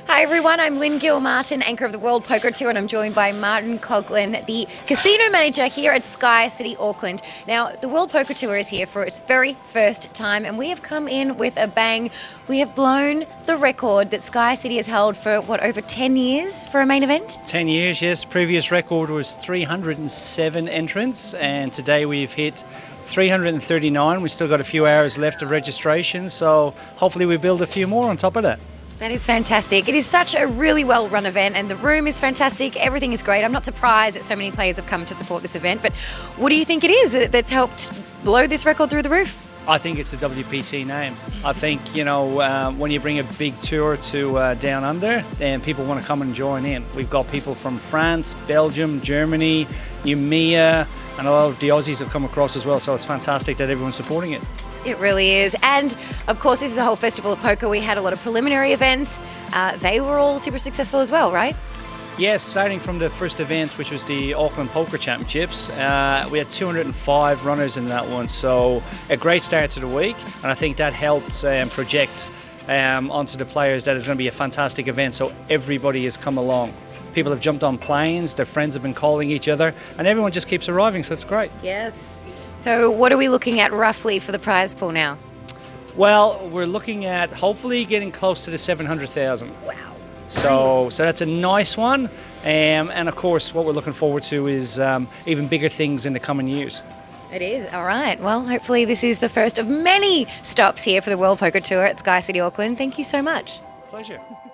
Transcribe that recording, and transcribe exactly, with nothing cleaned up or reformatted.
Hi everyone, I'm Lynn Gilmartin, anchor of the World Poker Tour, and I'm joined by Martin Coughlan, the casino manager here at SkyCity, Auckland. Now, the World Poker Tour is here for its very first time, and we have come in with a bang. We have blown the record that SkyCity has held for, what, over ten years for a main event? ten years, yes. Previous record was three hundred seven entrants, and today we've hit three hundred thirty-nine. We've still got a few hours left of registration, so hopefully we build a few more on top of that. That is fantastic. It is such a really well-run event, and the room is fantastic. Everything is great. I'm not surprised that so many players have come to support this event, but what do you think it is that's helped blow this record through the roof? I think it's the W P T name. I think, you know, uh, when you bring a big tour to uh, Down Under, then people want to come and join in. We've got people from France, Belgium, Germany, E M E A, and a lot of the Aussies have come across as well, so it's fantastic that everyone's supporting it. It really is. And of course, this is a whole festival of poker. We had a lot of preliminary events. Uh, they were all super successful as well, right? Yes, starting from the first event, which was the Auckland Poker Championships, uh, we had two hundred five runners in that one. So a great start to the week. And I think that helped um, project um, onto the players that it's going to be a fantastic event. So everybody has come along. People have jumped on planes, their friends have been calling each other, and everyone just keeps arriving. So it's great. Yes. So what are we looking at roughly for the prize pool now? Well, we're looking at hopefully getting close to the seven hundred thousand. Wow. So, nice. so that's a nice one. Um, and of course, what we're looking forward to is um, even bigger things in the coming years. It is. All right. Well, hopefully this is the first of many stops here for the World Poker Tour at SkyCity Auckland. Thank you so much. Pleasure.